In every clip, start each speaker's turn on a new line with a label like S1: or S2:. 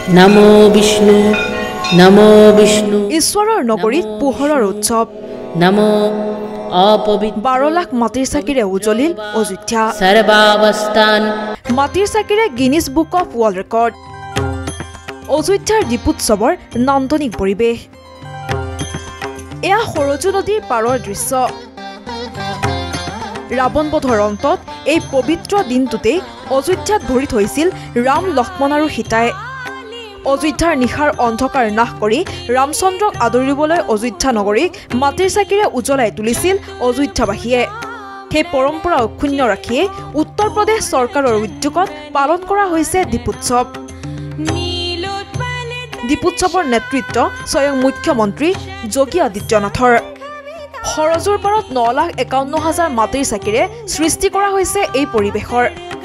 S1: नमो विष्णु नमो विष्णु
S2: ईश्वৰৰ নগৰীত পোহৰৰ উৎসৱ
S1: नमो अपवित्र
S2: 12 লাখ মাটিৰ চাকিৰে উজ্বলিল অযোধ্যা
S1: सर्वावस्थान
S2: মাটিৰ চাকিৰে Guinness book of world record অযোধ্যাৰ দীপোৎসৱৰ নান্দনিক পৰিৱেশ এয়া সৰজু নদীৰ পাৰৰ দৃশ্য ৰাৱণ বধৰ অন্তত এই পবিত্ৰ দিনটোতে অযোধ্যাত ভৰি থৈছিল ৰাম লক্ষ্মণ আৰু সীতাই অযোধ্যাৰ নিশাৰ অন্ধকাৰ নাশ কৰি ৰামচন্দ্ৰক আদৰিবলৈ অযোধ্যা নগৰীক মাটিৰ চাকিৰে উজ্বলাই তুলিছিল অযোধ্যাবাসীয়ে সেই পৰম্পৰা অক্ষুণ্ণ ৰাখিয়ে উত্তৰ প্ৰদেশ চৰকাৰৰ উদ্যোগত পালন কৰা হৈছে দীপোৎসৱ দীপোৎসৱৰ নেতৃত্ব স্বয়ং মুখ্যমন্ত্ৰী যোগী আদিত্যনাথৰ সৰজুৰ পাৰত 9,51,000 মাটিৰ চাকিৰে সৃষ্টি কৰা হৈছে এই পৰিৱেশৰ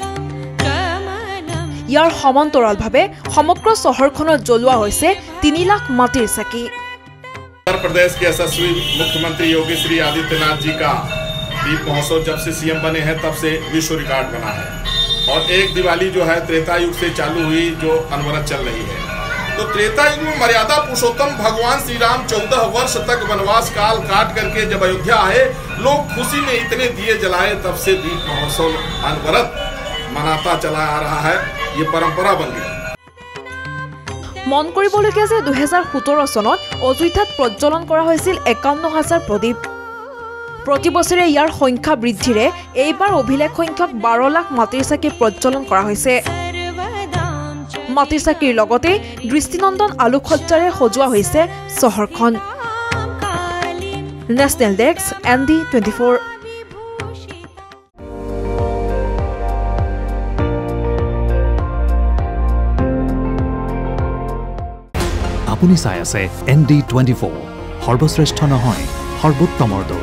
S2: ইয়াৰ সমান্তৰালভাৱে সমগ্ৰ চহৰখনত জ্বলোৱা হৈছে 3 লাখ মাটিৰ চাকি
S3: उत्तर प्रदेश के यशस्वी मुख्यमंत्री योगी श्री आदित्यनाथ जी का दीप महोत्सव जब से सीएम बने हैं तब से विश्व रिकॉर्ड बना है और एक दिवाली जो है त्रेता युग से चालू हुई जो अनवरत चल रही है तो त्रेता युग में मर्यादा पुरुषोत्तम भगवान श्री राम 14 वर्ष तक वनवास काल काट करके जब अयोध्या आए लोग खुशी में इतने दिए जलाए तब से दीप महोत्सव अनवरत मनाता चला आ रहा है ये परंपरा बन गई
S2: মন কৰিবলগীয়া যে 2017 চনত অযোধ্যাত প্ৰজ্বলন কৰা হৈছিল 51,000 প্ৰদীপ প্ৰতি বছৰে ইয়াৰ সংখ্যা বৃদ্ধিৰে এইবাৰ অভিলেখ সংখ্যক 12 লাখ মাটিৰ চাকি প্ৰজ্বলন কৰা হৈছে মাটিৰ চাকিৰ লগতে দৃষ্টিনন্দন আলোকসজ্জাৰে সজোৱা হৈছে চহৰখন নেশ্যনেল ডেস্ক ND24
S4: আপুনি চাই আছে ND24 সৰ্বশ্ৰেষ্ঠ নহয় সৰ্বোত্তমৰ দৌৰ